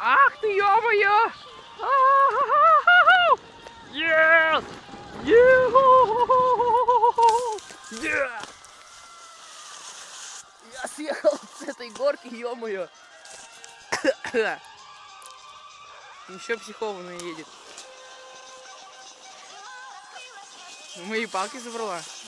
Ах ты, ё-моё! Yes! Yeah! Я съехал с этой горки, ё-моё! Еще психованный едет. Мои палки забрала.